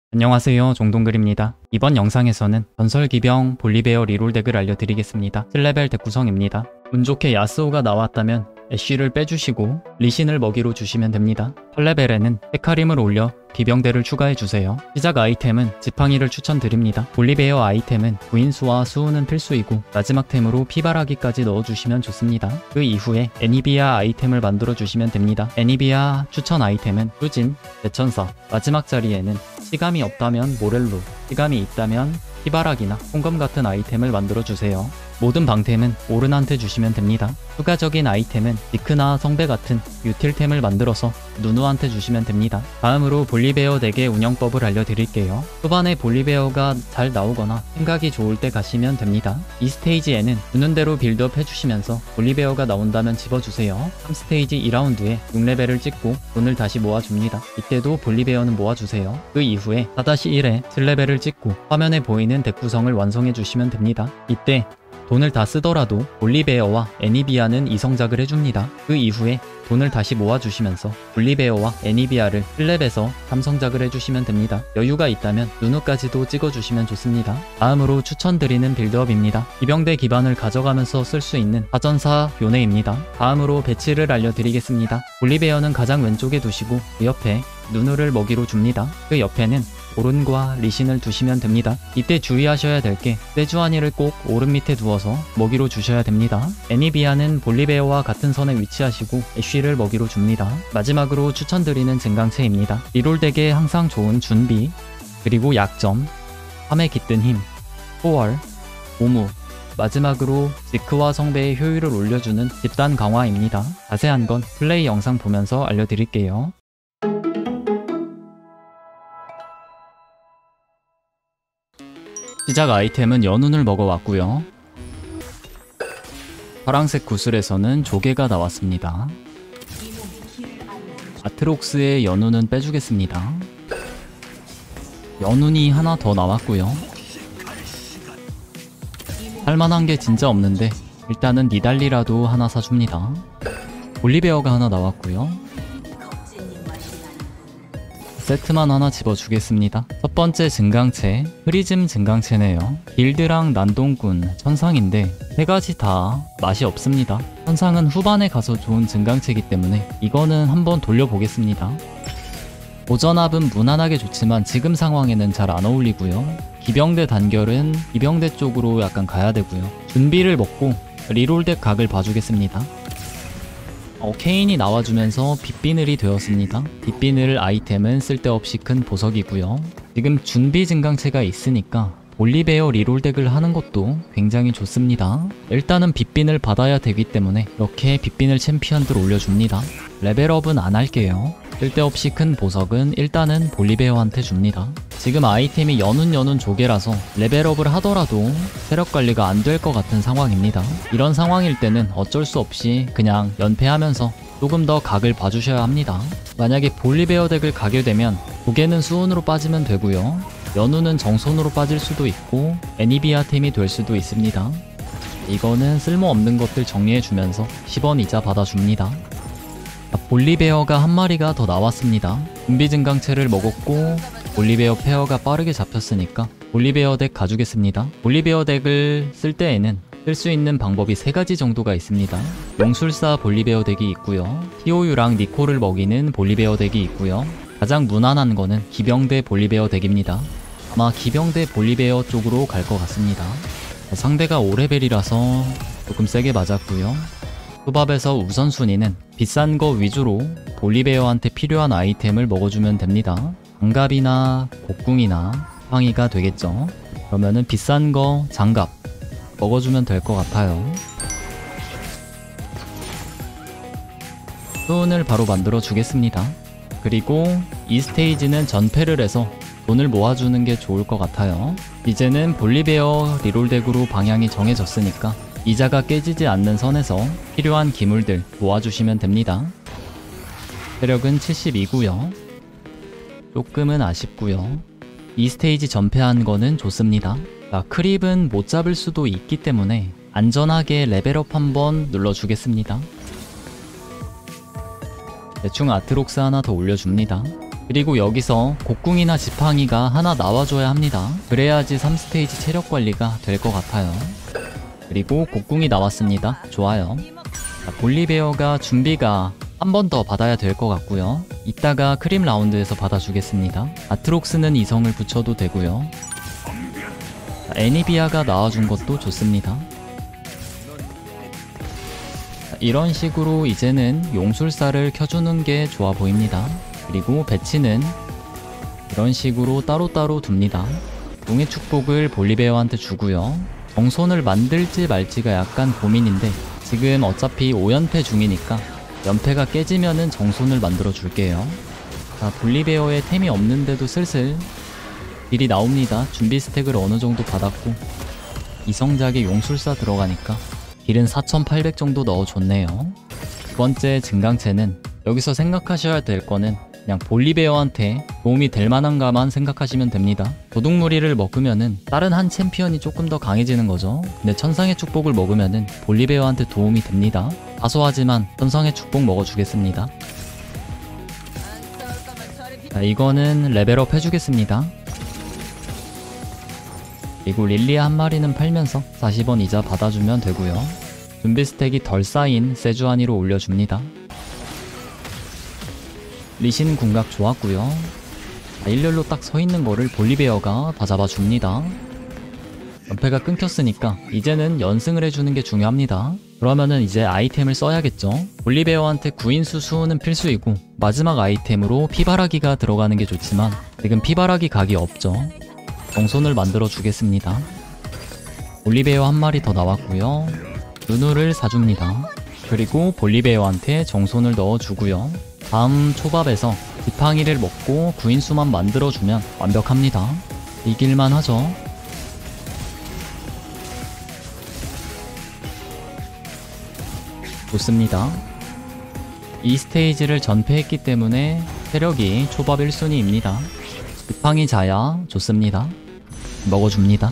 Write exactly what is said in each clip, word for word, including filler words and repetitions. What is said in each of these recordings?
안녕하세요, 종동글입니다. 이번 영상에서는 전설기병 볼리베어 리롤 덱을 알려드리겠습니다. 칠 레벨 덱 구성입니다. 운 좋게 야스오가 나왔다면 애쉬를 빼주시고 리신을 먹이로 주시면 됩니다. 팔 레벨에는 헤카림을 올려 기병대를 추가해주세요. 시작 아이템은 지팡이를 추천드립니다. 볼리베어 아이템은 구인수와 수호는 필수이고 마지막 템으로 피바라기까지 넣어주시면 좋습니다. 그 이후에 애니비아 아이템을 만들어주시면 됩니다. 애니비아 추천 아이템은 뚜진, 대천사, 마지막 자리에는 시감이 없다면 모렐로, 시감이 있다면 피바라기나 홍검 같은 아이템을 만들어주세요. 모든 방템은 오른한테 주시면 됩니다. 추가적인 아이템은 디크나 성배 같은 유틸템을 만들어서 누누한테 주시면 됩니다. 다음으로 볼리베어 덱의 운영법을 알려드릴게요. 초반에 볼리베어가 잘 나오거나 생각이 좋을 때 가시면 됩니다. 이 스테이지에는 주는 대로 빌드업 해주시면서 볼리베어가 나온다면 집어주세요. 삼 스테이지 이 라운드에 육 레벨을 찍고 돈을 다시 모아줍니다. 이때도 볼리베어는 모아주세요. 그 이후에 사 일에 칠 레벨을 찍고 화면에 보이는 덱 구성을 완성해주시면 됩니다. 이때 돈을 다 쓰더라도 볼리베어와 애니비아는 이성작을 해줍니다. 그 이후에 돈을 다시 모아주시면서 볼리베어와 애니비아를 일 렙에서 삼성작을 해주시면 됩니다. 여유가 있다면 누누까지도 찍어주시면 좋습니다. 다음으로 추천드리는 빌드업입니다. 기병대 기반을 가져가면서 쓸 수 있는 사전사 요네입니다. 다음으로 배치를 알려드리겠습니다. 볼리베어는 가장 왼쪽에 두시고 그 옆에 누누를 먹이로 줍니다. 그 옆에는 오른과 리신을 두시면 됩니다. 이때 주의하셔야 될 게 세주아니를 꼭 오른 밑에 두어서 먹이로 주셔야 됩니다. 애니비아는 볼리베어와 같은 선에 위치하시고 애쉬를 먹이로 줍니다. 마지막으로 추천드리는 증강체입니다. 리롤 덱에 항상 좋은 준비, 그리고 약점, 함에 깃든 힘, 포월, 오무, 마지막으로 지크와 성배의 효율을 올려주는 집단 강화입니다. 자세한 건 플레이 영상 보면서 알려드릴게요. 시작 아이템은 연운을 먹어왔고요. 파랑색 구슬에서는 조개가 나왔습니다. 아트록스의 연운은 빼주겠습니다. 연운이 하나 더 나왔고요. 할만한 게 진짜 없는데 일단은 니달리라도 하나 사줍니다. 볼리베어가 하나 나왔고요. 세트만 하나 집어주겠습니다. 첫 번째 증강체, 프리즘 증강체네요. 길드랑 난동꾼, 천상인데 세 가지 다 맛이 없습니다. 천상은 후반에 가서 좋은 증강체이기 때문에 이거는 한번 돌려보겠습니다. 오전합은 무난하게 좋지만 지금 상황에는 잘 안 어울리고요. 기병대 단결은 기병대 쪽으로 약간 가야 되고요. 준비를 먹고 리롤덱 각을 봐주겠습니다. 어, 케인이 나와주면서 빗비늘이 되었습니다. 빗비늘 아이템은 쓸데없이 큰 보석이고요. 지금 준비 증강체가 있으니까 볼리베어 리롤 덱을 하는 것도 굉장히 좋습니다. 일단은 빗비늘 받아야 되기 때문에 이렇게 빗비늘 챔피언들 올려줍니다. 레벨업은 안 할게요. 쓸데없이 큰 보석은 일단은 볼리베어한테 줍니다. 지금 아이템이 연운 연운 조개라서 레벨업을 하더라도 체력 관리가 안 될 것 같은 상황입니다. 이런 상황일 때는 어쩔 수 없이 그냥 연패하면서 조금 더 각을 봐주셔야 합니다. 만약에 볼리베어 덱을 가게 되면 조개는 수운으로 빠지면 되고요. 연운은 정손으로 빠질 수도 있고 애니비아 템이 될 수도 있습니다. 이거는 쓸모없는 것들 정리해주면서 십 원 이자 받아줍니다. 볼리베어가 한 마리가 더 나왔습니다. 준비 증강체를 먹었고 볼리베어 페어가 빠르게 잡혔으니까 볼리베어 덱 가주겠습니다. 볼리베어 덱을 쓸 때에는 쓸 수 있는 방법이 세 가지 정도가 있습니다. 용술사 볼리베어 덱이 있고요. 티오유랑 니코를 먹이는 볼리베어 덱이 있고요. 가장 무난한 거는 기병대 볼리베어 덱입니다. 아마 기병대 볼리베어 쪽으로 갈 것 같습니다. 상대가 오 레벨이라서 조금 세게 맞았고요. 초밥에서 우선순위는 비싼 거 위주로 볼리베어한테 필요한 아이템을 먹어주면 됩니다. 장갑이나 곡궁이나 황이가 되겠죠. 그러면은 비싼 거 장갑 먹어주면 될 것 같아요. 수운을 바로 만들어 주겠습니다. 그리고 이 스테이지는 전패를 해서 돈을 모아주는 게 좋을 것 같아요. 이제는 볼리베어 리롤덱으로 방향이 정해졌으니까 이자가 깨지지 않는 선에서 필요한 기물들 모아주시면 됩니다. 체력은 칠십이고요. 조금은 아쉽고요. 이 스테이지 전패한 거는 좋습니다. 자, 크립은 못 잡을 수도 있기 때문에 안전하게 레벨업 한번 눌러주겠습니다. 대충 아트록스 하나 더 올려줍니다. 그리고 여기서 곡궁이나 지팡이가 하나 나와줘야 합니다. 그래야지 삼 스테이지 체력 관리가 될 것 같아요. 그리고 곡궁이 나왔습니다. 좋아요. 자, 볼리베어가 준비가 한 번 더 받아야 될 것 같고요. 이따가 크림 라운드에서 받아주겠습니다. 아트록스는 이성을 붙여도 되고요. 자, 애니비아가 나와준 것도 좋습니다. 자, 이런 식으로 이제는 용술사를 켜주는 게 좋아 보입니다. 그리고 배치는 이런 식으로 따로따로 둡니다. 용의 축복을 볼리베어한테 주고요. 정손을 만들지 말지가 약간 고민인데 지금 어차피 오 연패 중이니까 연패가 깨지면은 정손을 만들어 줄게요. 자, 볼리베어의 템이 없는데도 슬슬 딜이 나옵니다. 준비 스택을 어느 정도 받았고 이성작에 용술사 들어가니까 딜은 사천팔백 정도 넣어줬네요. 두 번째 증강체는 여기서 생각하셔야 될 거는 그냥 볼리베어한테 도움이 될 만한가만 생각하시면 됩니다. 도둑무리를 먹으면은 다른 한 챔피언이 조금 더 강해지는 거죠. 근데 천상의 축복을 먹으면은 볼리베어한테 도움이 됩니다. 사소하지만 천상의 축복 먹어주겠습니다. 자, 이거는 레벨업 해주겠습니다. 그리고 릴리아 한 마리는 팔면서 사십 원 이자 받아주면 되고요. 준비 스택이 덜 쌓인 세주아니로 올려줍니다. 리신 궁각 좋았고요. 일렬로 딱 서있는 거를 볼리베어가 다 잡아줍니다. 연패가 끊겼으니까 이제는 연승을 해주는 게 중요합니다. 그러면은 이제 아이템을 써야겠죠. 볼리베어한테 구인수 수호는 필수이고 마지막 아이템으로 피바라기가 들어가는 게 좋지만 지금 피바라기 각이 없죠. 정손을 만들어 주겠습니다. 볼리베어 한 마리 더 나왔고요. 누누를 사줍니다. 그리고 볼리베어한테 정손을 넣어주고요. 다음 초밥에서 지팡이를 먹고 구인수만 만들어주면 완벽합니다. 이길만 하죠. 좋습니다. 이 스테이지를 전패했기 때문에 체력이 초밥 일 순위입니다. 지팡이 자야 좋습니다. 먹어줍니다.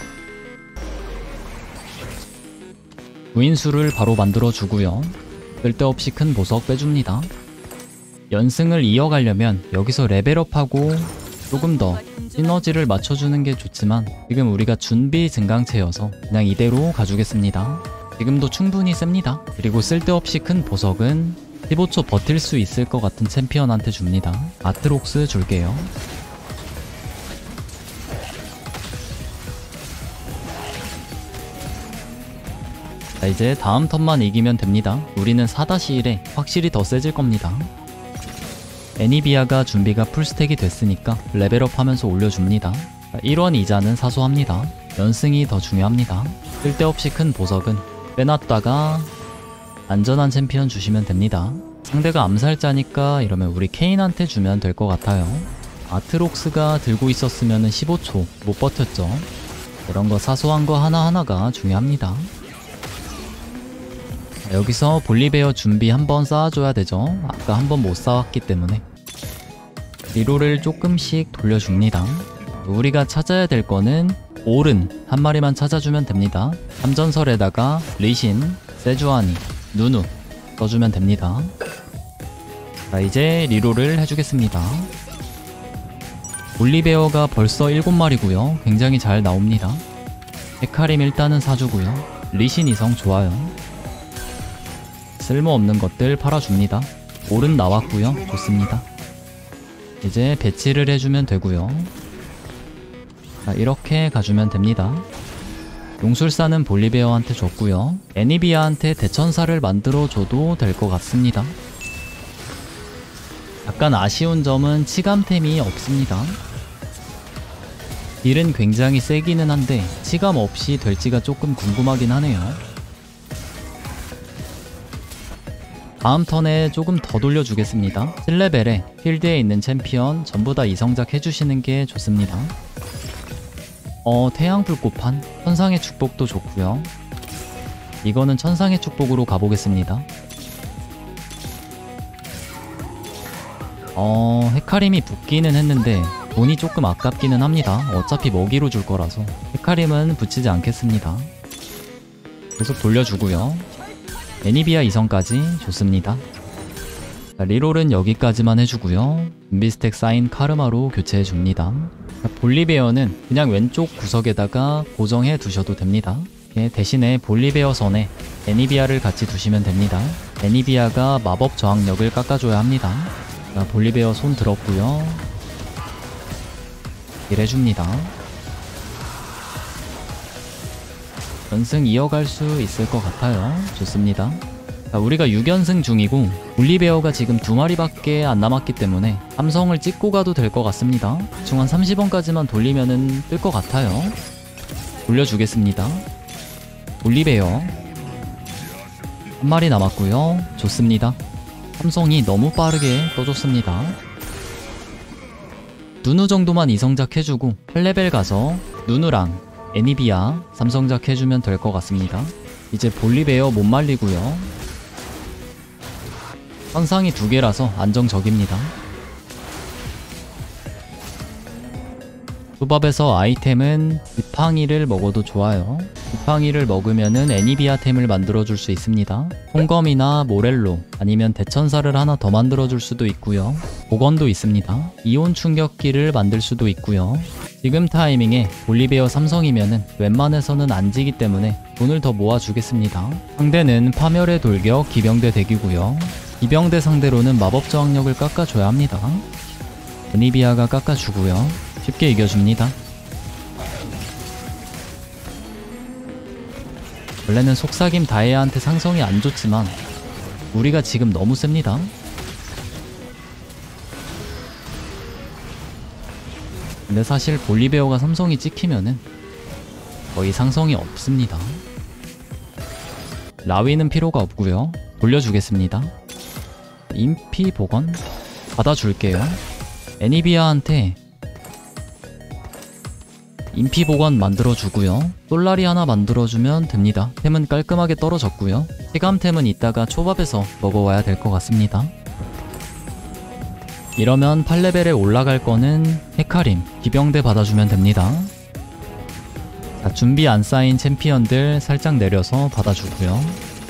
구인수를 바로 만들어주고요. 쓸데없이 큰 보석 빼줍니다. 연승을 이어가려면 여기서 레벨업하고 조금 더 시너지를 맞춰주는 게 좋지만 지금 우리가 준비 증강체여서 그냥 이대로 가주겠습니다. 지금도 충분히 셉니다. 그리고 쓸데없이 큰 보석은 십오 초 버틸 수 있을 것 같은 챔피언한테 줍니다. 아트록스 줄게요. 자, 이제 다음 턴만 이기면 됩니다. 우리는 사 일에 확실히 더 세질 겁니다. 애니비아가 준비가 풀스택이 됐으니까 레벨업 하면서 올려줍니다. 일 원 이자는 사소합니다. 연승이 더 중요합니다. 쓸데없이 큰 보석은 빼놨다가 안전한 챔피언 주시면 됩니다. 상대가 암살자니까 이러면 우리 케인한테 주면 될 것 같아요. 아트록스가 들고 있었으면 십오 초 못 버텼죠. 이런 거 사소한 거 하나하나가 중요합니다. 여기서 볼리베어 준비 한번 쌓아줘야 되죠. 아까 한번 못 쌓았기 때문에. 리로를 조금씩 돌려줍니다. 우리가 찾아야 될 거는 오른 한 마리만 찾아주면 됩니다. 삼전설에다가 리신, 세주아니, 누누 써주면 됩니다. 자, 이제 리로를 해주겠습니다. 볼리베어가 벌써 일곱 마리고요. 굉장히 잘 나옵니다. 헤카림 일단은 사주고요. 리신 이성 좋아요. 쓸모없는 것들 팔아줍니다. 오른 나왔고요. 좋습니다. 이제 배치를 해주면 되고요. 자, 이렇게 가주면 됩니다. 용술사는 볼리베어한테 줬고요. 애니비아한테 대천사를 만들어줘도 될 것 같습니다. 약간 아쉬운 점은 치감템이 없습니다. 딜은 굉장히 세기는 한데 치감 없이 될지가 조금 궁금하긴 하네요. 다음 턴에 조금 더 돌려주겠습니다. 칠 레벨에 필드에 있는 챔피언 전부 다 이성작 해주시는 게 좋습니다. 어, 태양불꽃판, 천상의 축복도 좋고요. 이거는 천상의 축복으로 가보겠습니다. 어, 헤카림이 붙기는 했는데 돈이 조금 아깝기는 합니다. 어차피 먹이로 줄 거라서 헤카림은 붙이지 않겠습니다. 계속 돌려주고요. 애니비아 이성까지 좋습니다. 자, 리롤은 여기까지만 해주고요. 인비스택 쌓인 카르마로 교체해줍니다. 자, 볼리베어는 그냥 왼쪽 구석에다가 고정해 두셔도 됩니다. 예, 대신에 볼리베어 선에 애니비아를 같이 두시면 됩니다. 애니비아가 마법 저항력을 깎아줘야 합니다. 자, 볼리베어 손 들었고요. 딜해줍니다. 연승 이어갈 수 있을 것 같아요. 좋습니다. 자, 우리가 육 연승 중이고 볼리베어가 지금 두 마리밖에 안 남았기 때문에 삼성을 찍고 가도 될 것 같습니다. 대충 한 삼십 원까지만 돌리면은 뜰 것 같아요. 돌려주겠습니다. 볼리베어 한 마리 남았고요. 좋습니다. 삼성이 너무 빠르게 떠줬습니다. 누누 정도만 이성작 해주고 팔 레벨 가서 누누랑 애니비아 삼성작 해주면 될 것 같습니다. 이제 볼리베어 못 말리고요. 선상이 두 개라서 안정적입니다. 조밥에서 아이템은 지팡이를 먹어도 좋아요. 지팡이를 먹으면은 애니비아템을 만들어줄 수 있습니다. 홍검이나 모렐로 아니면 대천사를 하나 더 만들어줄 수도 있고요. 복원도 있습니다. 이온 충격기를 만들 수도 있고요. 지금 타이밍에 볼리베어 삼성이면은 웬만해서는 안 지기 때문에 돈을 더 모아주겠습니다. 상대는 파멸의 돌격 기병대 덱이고요. 기병대 상대로는 마법 저항력을 깎아줘야 합니다. 애니비아가 깎아주고요. 쉽게 이겨줍니다. 원래는 속삭임 다이아한테 상성이 안 좋지만 우리가 지금 너무 셉니다. 근데 사실 볼리베어가 삼성이 찍히면은 거의 상성이 없습니다. 라위는 필요가 없고요. 돌려주겠습니다. 인피 복원 받아줄게요. 애니비아한테 인피 복원 만들어주고요. 솔라리 하나 만들어주면 됩니다. 템은 깔끔하게 떨어졌고요. 체감템은 이따가 초밥에서 먹어와야 될 것 같습니다. 이러면 팔 레벨에 올라갈 거는 헤카림, 기병대 받아주면 됩니다. 자, 준비 안 쌓인 챔피언들 살짝 내려서 받아주고요.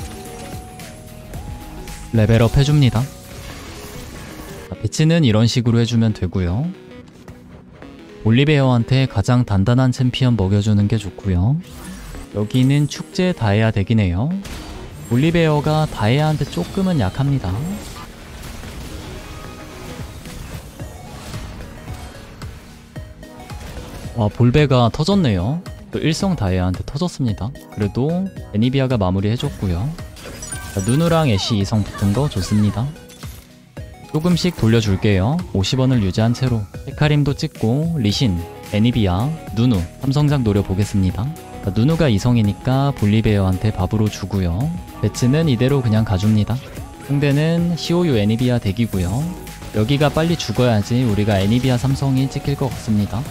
레벨업 해줍니다. 자, 배치는 이런 식으로 해주면 되고요. 볼리베어한테 가장 단단한 챔피언 먹여주는 게 좋고요. 여기는 축제 다이아 덱이네요. 볼리베어가 다이아한테 조금은 약합니다. 와, 볼베가 터졌네요. 또 일성 다이아한테 터졌습니다. 그래도 애니비아가 마무리 해줬고요. 자, 누누랑 애쉬 이성 붙은 거 좋습니다. 조금씩 돌려줄게요. 오십 원을 유지한 채로 헤카림도 찍고 리신, 애니비아, 누누 삼성작 노려보겠습니다. 자, 누누가 이성이니까 볼리베어한테 밥으로 주고요. 배치는 이대로 그냥 가줍니다. 상대는 시오유 애니비아 덱이고요. 여기가 빨리 죽어야지 우리가 애니비아 삼성이 찍힐 것 같습니다.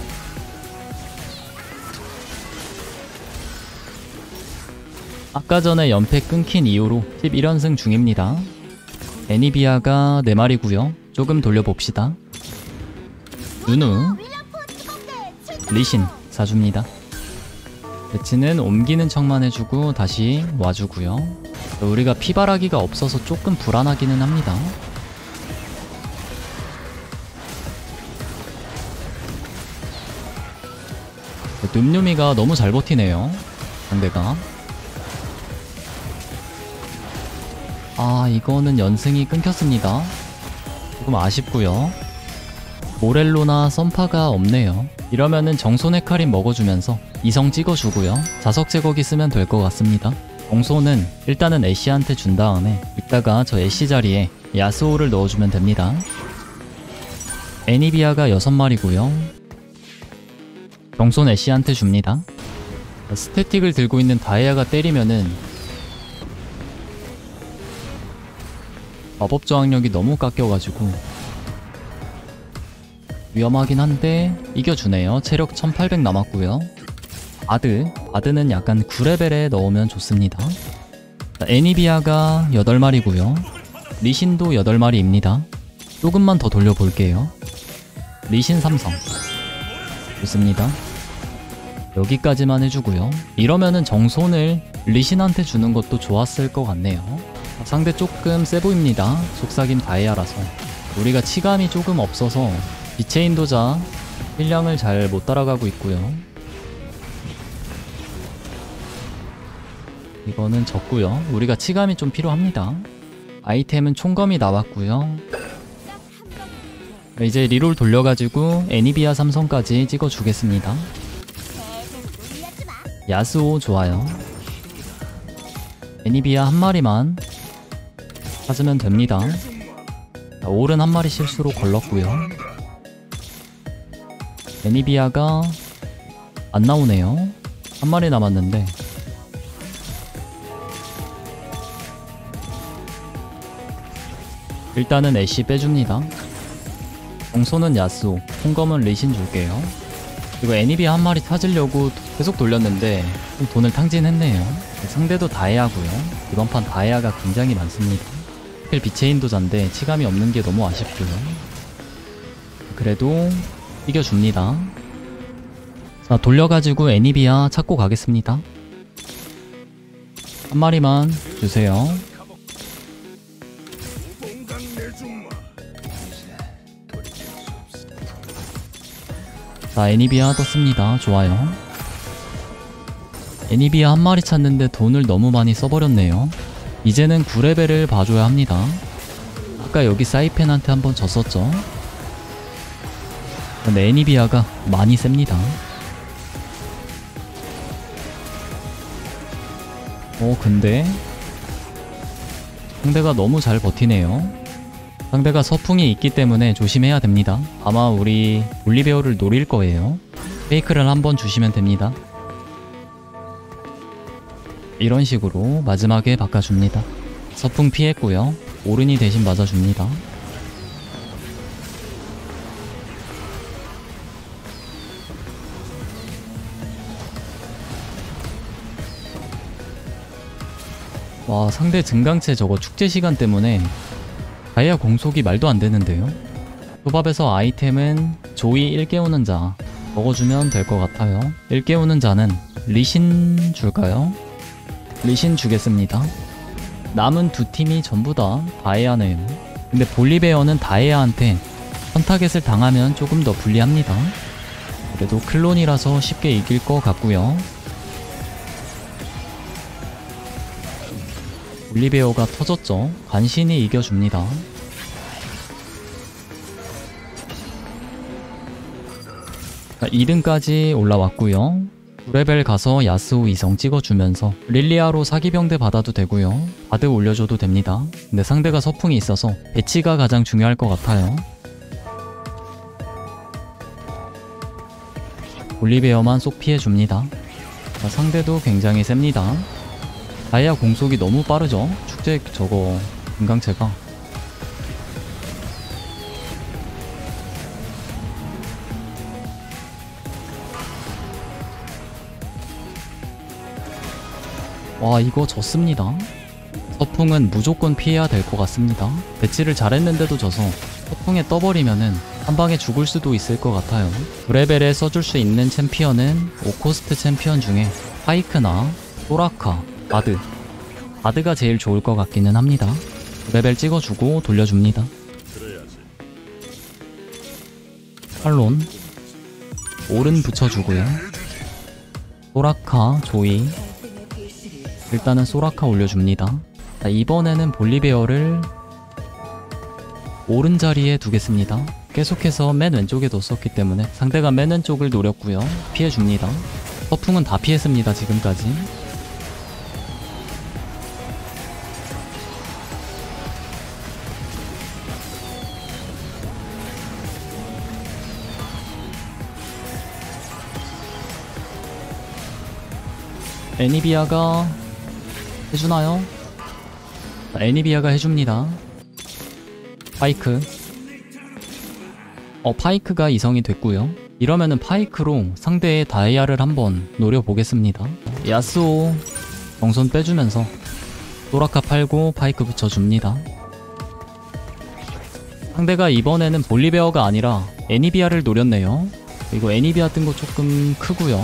아까 전에 연패 끊긴 이후로 십일 연승 중입니다. 애니비아가 네 마리고요. 조금 돌려봅시다. 누누, 리신 사줍니다. 배치는 옮기는 척만 해주고 다시 와주고요. 우리가 피바라기가 없어서 조금 불안하기는 합니다. 늠름이가 너무 잘 버티네요. 상대가. 아, 이거는 연승이 끊겼습니다. 조금 아쉽고요. 모렐로나 썬파가 없네요. 이러면은 정손 헤카림 먹어주면서 이성 찍어주고요. 자석 제거기 쓰면 될 것 같습니다. 정손은 일단은 애쉬한테 준 다음에 이따가 저 애쉬 자리에 야스오를 넣어주면 됩니다. 애니비아가 여섯 마리고요. 정손 애쉬한테 줍니다. 스태틱을 들고 있는 다이아가 때리면은 마법 저항력이 너무 깎여가지고 위험하긴 한데 이겨주네요. 체력 천팔백 남았고요. 아드, 아드는 약간 구 레벨에 넣으면 좋습니다. 애니비아가 여덟 마리고요. 리신도 여덟 마리입니다. 조금만 더 돌려볼게요. 리신 삼성 좋습니다. 여기까지만 해주고요. 이러면은 정손을 리신한테 주는 것도 좋았을 것 같네요. 상대 조금 세 보입니다. 속삭임 다이아라서. 우리가 치감이 조금 없어서 빛의 인도자 힐량을 잘 못 따라가고 있고요. 이거는 졌고요. 우리가 치감이 좀 필요합니다. 아이템은 총검이 나왔고요. 이제 리롤 돌려가지고 애니비아 삼성까지 찍어주겠습니다. 야스오 좋아요. 애니비아 한 마리만 찾으면 됩니다. 올은 한 마리 실수로 걸렀고요. 애니비아가 안 나오네요. 한 마리 남았는데 일단은 애쉬 빼줍니다. 정소는 야스오, 홍검은 리신 줄게요. 그리고 애니비아 한 마리 찾으려고 계속 돌렸는데 좀 돈을 탕진했네요. 상대도 다이아고요. 이번 판 다이아가 굉장히 많습니다. 하필 빛의 인도자인데 치감이 없는 게 너무 아쉽고요. 그래도 이겨줍니다. 자, 돌려가지고 애니비아 찾고 가겠습니다. 한 마리만 주세요. 자, 애니비아 떴습니다. 좋아요. 애니비아 한 마리 찾는데 돈을 너무 많이 써버렸네요. 이제는 구 레벨을 봐줘야 합니다. 아까 여기 사이펜한테 한번 졌었죠. 근데 애니비아가 많이 셉니다. 어 근데 상대가 너무 잘 버티네요. 상대가 서풍이 있기 때문에 조심해야 됩니다. 아마 우리 볼리베어를 노릴 거예요. 페이크를 한번 주시면 됩니다. 이런 식으로 마지막에 바꿔줍니다. 서풍 피했고요. 오른이 대신 맞아줍니다. 와, 상대 증강체 저거 축제 시간 때문에 다이아 공속이 말도 안 되는데요. 초밥에서 아이템은 조이 일깨우는 자 먹어주면 될 것 같아요. 일깨우는 자는 리신 줄까요? 리신 주겠습니다. 남은 두 팀이 전부 다 다이아네요. 근데 볼리베어는 다이아한테 선타겟을 당하면 조금 더 불리합니다. 그래도 클론이라서 쉽게 이길 것 같고요. 볼리베어가 터졌죠. 간신히 이겨줍니다. 자, 이 등까지 올라왔고요. 구 레벨 가서 야스오 이성 찍어주면서 릴리아로 사기병대 받아도 되고요. 바드 올려줘도 됩니다. 근데 상대가 서풍이 있어서 배치가 가장 중요할 것 같아요. 볼리베어만 쏙 피해줍니다. 자, 상대도 굉장히 셉니다. 다이아 공속이 너무 빠르죠? 축제 저거 금강체가. 와, 이거 졌습니다. 서풍은 무조건 피해야 될 것 같습니다. 배치를 잘했는데도 져서 서풍에 떠버리면은 한방에 죽을 수도 있을 것 같아요. 구 레벨에 써줄 수 있는 챔피언은 오 코스트 챔피언 중에 파이크나 소라카, 바드 바드가 제일 좋을 것 같기는 합니다. 구 레벨 찍어주고 돌려줍니다. 칼론 오른 붙여주고요. 소라카, 조이 일단은 소라카 올려줍니다. 자, 이번에는 볼리베어를 오른 자리에 두겠습니다. 계속해서 맨 왼쪽에 뒀었기 때문에 상대가 맨 왼쪽을 노렸고요. 피해줍니다. 서풍은 다 피했습니다. 지금까지. 애니비아가 해주나요? 애니비아가 해줍니다. 파이크. 어 파이크가 이성이 됐고요. 이러면은 파이크로 상대의 다이아를 한번 노려보겠습니다. 야스오 정손 빼주면서 소라카 팔고 파이크 붙여줍니다. 상대가 이번에는 볼리베어가 아니라 애니비아를 노렸네요. 이거 애니비아 뜬 거 조금 크고요.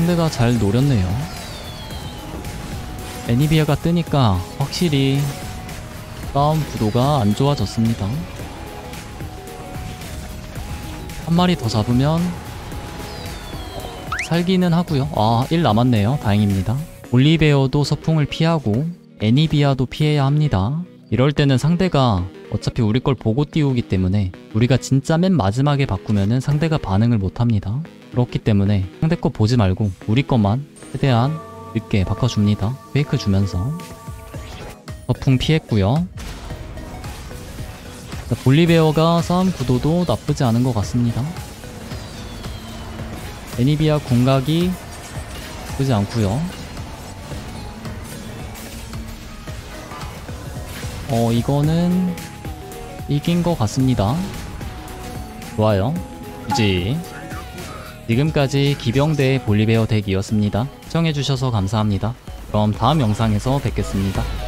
상대가 잘 노렸네요. 애니비아가 뜨니까 확실히 싸움 구도가 안 좋아졌습니다. 한 마리 더 잡으면 살기는 하고요. 아, 일 남았네요. 다행입니다. 볼리베어도 서풍을 피하고 애니비아도 피해야 합니다. 이럴 때는 상대가 어차피 우리 걸 보고 띄우기 때문에 우리가 진짜 맨 마지막에 바꾸면은 상대가 반응을 못합니다. 그렇기 때문에 상대 거 보지 말고 우리 것만 최대한 늦게 바꿔줍니다. 페이크 주면서 서풍 피했고요. 볼리베어가 싸움 구도도 나쁘지 않은 것 같습니다. 애니비아 궁각이 나쁘지 않고요. 어 이거는 이긴 것 같습니다. 좋아요. 굳이 지금까지 기병대 볼리베어 덱이었습니다. 시청해주셔서 감사합니다. 그럼 다음 영상에서 뵙겠습니다.